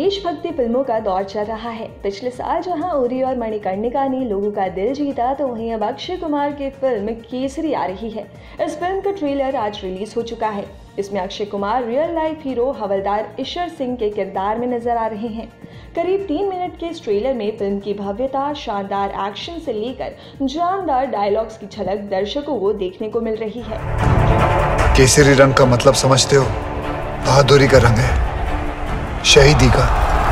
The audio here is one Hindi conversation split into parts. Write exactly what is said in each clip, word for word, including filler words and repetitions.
देशभक्ति फिल्मों का दौर चल रहा है। पिछले साल जहां उरी और मणिकर्णिका ने लोगों का दिल जीता, तो वहीं अब अक्षय कुमार की फिल्म केसरी आ रही है। इस फिल्म का ट्रेलर आज रिलीज हो चुका है। इसमें Akshay Kumar real life hero हवलदार ईश्वर सिंह के किरदार में नजर आ रहे हैं। करीब तीन मिनट के इस ट्रेलर में फिल्म की भव्यता, शानदार एक्शन से लेकर जानदार डायलॉग्स की झलक दर्शकों को देखने को मिल रही है। केसरी रंग का मतलब समझते हो? बहादुरी का रंग है, शहीदी का।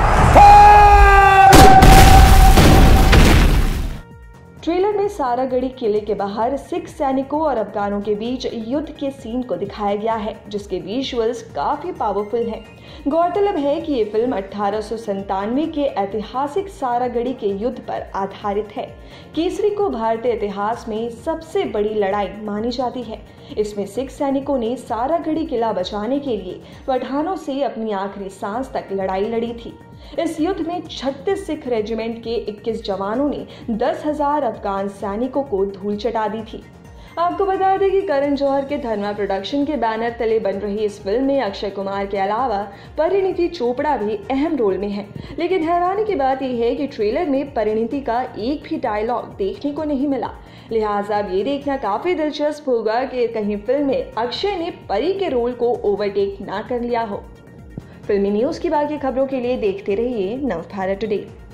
ट्रेलर में सारागढ़ी किले के बाहर सिख सैनिकों और अफगानों के बीच युद्ध के सीन को दिखाया गया है, जिसके विजुअल्स काफी पावरफुल हैं। गौरतलब है कि ये फिल्म अठारह सौ संतानवे के ऐतिहासिक सारागढ़ी के युद्ध पर आधारित है। केसरी को भारतीय इतिहास में सबसे बड़ी लड़ाई मानी जाती है। इसमें सिख सैनिकों ने सारागढ़ी किला बचाने के लिए पठानों से अपनी आखिरी सांस तक लड़ाई लड़ी थी। इस युद्ध में छत्तीस सिख रेजिमेंट के इक्कीस जवानों ने दस हजार अफगान सैनिकों को धूल चटा दी थी। आपको बता दें कि करण जौहर के धर्मा प्रोडक्शन के बैनर तले बन रही इस फिल्म में अक्षय कुमार के अलावा परिणीति चोपड़ा भी अहम रोल में है। लेकिन हैरानी की बात यह है कि ट्रेलर में परिणीति का एक भी डायलॉग देखने को नहीं मिला। लिहाजा अब ये देखना काफी दिलचस्प होगा कि कहीं फिल्म में अक्षय ने परी के रोल को ओवरटेक ना कर लिया हो। फिल्मी न्यूज़ की बाकी खबरों के लिए देखते रहिए नवभारत टुडे।